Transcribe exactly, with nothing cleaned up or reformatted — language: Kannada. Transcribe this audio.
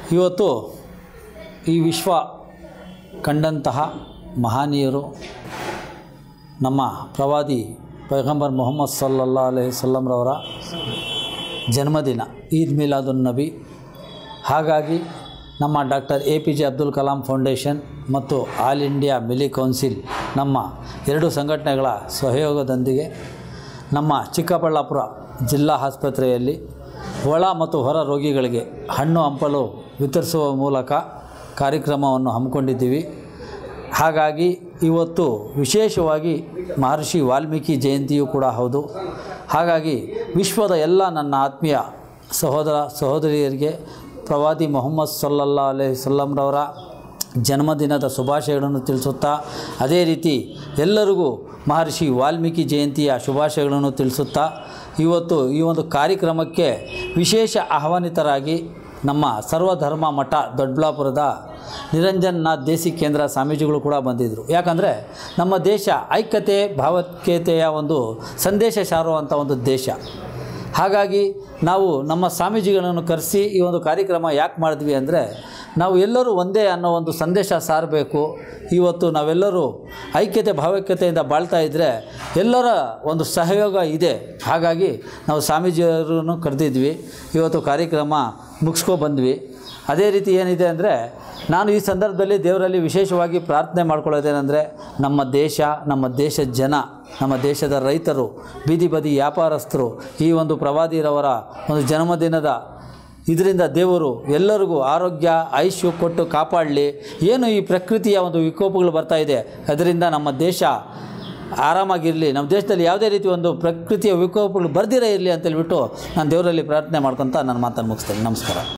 ಇವತ್ತು ಈ ವಿಶ್ವ ಕಂಡಂತಹ ಮಹನೀಯರು ನಮ್ಮ ಪ್ರವಾದಿ ಪೈಗಂಬರ್ ಮೊಹಮ್ಮದ್ ಸಲ್ಲಲ್ಲಾಹು ಅಲೈಹಿ ವಸಲ್ಲಂರವರ ಜನ್ಮದಿನ ಈದ್ ಮಿಲಾದುನ್ ನಬಿ. ಹಾಗಾಗಿ ನಮ್ಮ doctor A P J Abdul Kalam foundation ಮತ್ತು ಆಲ್ ಇಂಡಿಯಾ ಮಿಲಿ ಕೌನ್ಸಿಲ್ ನಮ್ಮ ಎರಡು ಸಂಘಟನೆಗಳ ಸಹಯೋಗದೊಂದಿಗೆ ನಮ್ಮ ಚಿಕ್ಕಬಳ್ಳಾಪುರ ಜಿಲ್ಲಾ ಆಸ್ಪತ್ರೆಯಲ್ಲಿ ಒಳ ಮತ್ತು ಹೊರ ರೋಗಿಗಳಿಗೆ ಹಣ್ಣು ಹಂಪಲು ವಿತರಿಸುವ ಮೂಲಕ ಕಾರ್ಯಕ್ರಮವನ್ನು ಹಮ್ಮಿಕೊಂಡಿದ್ದೀವಿ. ಹಾಗಾಗಿ ಇವತ್ತು ವಿಶೇಷವಾಗಿ ಮಹರ್ಷಿ ವಾಲ್ಮೀಕಿ ಜಯಂತಿಯೂ ಕೂಡ ಹೌದು. ಹಾಗಾಗಿ ವಿಶ್ವದ ಎಲ್ಲ ನನ್ನ ಆತ್ಮೀಯ ಸಹೋದರ ಸಹೋದರಿಯರಿಗೆ ಪ್ರವಾದಿ ಮೊಹಮ್ಮದ್ ಸಲ್ಲಲ್ಲಾಹು ಅಲೈಹಿ ವಸಲ್ಲಂರವರ ಜನ್ಮದಿನದ ಶುಭಾಶಯಗಳನ್ನು ತಿಳಿಸುತ್ತಾ, ಅದೇ ರೀತಿ ಎಲ್ಲರಿಗೂ ಮಹರ್ಷಿ ವಾಲ್ಮೀಕಿ ಜಯಂತಿಯ ಶುಭಾಶಯಗಳನ್ನು ತಿಳಿಸುತ್ತಾ, ಇವತ್ತು ಈ ಒಂದು ಕಾರ್ಯಕ್ರಮಕ್ಕೆ ವಿಶೇಷ ಆಹ್ವಾನಿತರಾಗಿ ನಮ್ಮ ಸರ್ವಧರ್ಮ ಮಠ ದೊಡ್ಡಬಳ್ಳಾಪುರದ ನಿರಂಜನನಾಥ್ ದೇಸಿ ಕೇಂದ್ರ ಸ್ವಾಮೀಜಿಗಳು ಕೂಡ ಬಂದಿದ್ದರು. ಯಾಕಂದರೆ ನಮ್ಮ ದೇಶ ಐಕ್ಯತೆ ಭಾವೈಕ್ಯತೆಯ ಒಂದು ಸಂದೇಶ ಸಾರುವಂಥ ಒಂದು ದೇಶ. ಹಾಗಾಗಿ ನಾವು ನಮ್ಮ ಸ್ವಾಮೀಜಿಗಳನ್ನು ಕರೆಸಿ ಈ ಒಂದು ಕಾರ್ಯಕ್ರಮ ಯಾಕೆ ಮಾಡಿದ್ವಿ ಅಂದರೆ, ನಾವು ಎಲ್ಲರೂ ಒಂದೇ ಅನ್ನೋ ಒಂದು ಸಂದೇಶ ಸಾರಬೇಕು. ಇವತ್ತು ನಾವೆಲ್ಲರೂ ಐಕ್ಯತೆ ಭಾವೈಕ್ಯತೆಯಿಂದ ಬಾಳ್ತಾ ಇದ್ದರೆ ಎಲ್ಲರ ಒಂದು ಸಹಯೋಗ ಇದೆ. ಹಾಗಾಗಿ ನಾವು ಸ್ವಾಮೀಜಿಯವರನ್ನು ಕರೆದಿದ್ವಿ. ಇವತ್ತು ಕಾರ್ಯಕ್ರಮ ಮುಗಿಸ್ಕೊ ಬಂದ್ವಿ. ಅದೇ ರೀತಿ ಏನಿದೆ ಅಂದರೆ, ನಾನು ಈ ಸಂದರ್ಭದಲ್ಲಿ ದೇವರಲ್ಲಿ ವಿಶೇಷವಾಗಿ ಪ್ರಾರ್ಥನೆ ಮಾಡ್ಕೊಳ್ಳೋದೇನೆಂದರೆ, ನಮ್ಮ ದೇಶ, ನಮ್ಮ ದೇಶದ ಜನ, ನಮ್ಮ ದೇಶದ ರೈತರು, ಬೀದಿ ಬದಿ ವ್ಯಾಪಾರಸ್ಥರು ಈ ಒಂದು ಪ್ರವಾದಿರವರ ಒಂದು ಜನ್ಮದಿನದ ಇದರಿಂದ ದೇವರು ಎಲ್ಲರಿಗೂ ಆರೋಗ್ಯ ಆಯುಷ್ಯ ಕೊಟ್ಟು ಕಾಪಾಡಲಿ. ಏನು ಈ ಪ್ರಕೃತಿಯ ಒಂದು ವಿಕೋಪಗಳು ಬರ್ತಾ ಇದೆ, ಅದರಿಂದ ನಮ್ಮ ದೇಶ ಆರಾಮಾಗಿರಲಿ, ನಮ್ಮ ದೇಶದಲ್ಲಿ ಯಾವುದೇ ರೀತಿ ಒಂದು ಪ್ರಕೃತಿಯ ವಿಕೋಪಗಳು ಬರ್ದಿರೇ ಇರಲಿ ಅಂತೇಳ್ಬಿಟ್ಟು ನಾನು ದೇವರಲ್ಲಿ ಪ್ರಾರ್ಥನೆ ಮಾಡ್ಕೊತ ನನ್ನ ಮಾತನ್ನು ಮುಗಿಸ್ತೇನೆ. ನಮಸ್ಕಾರ.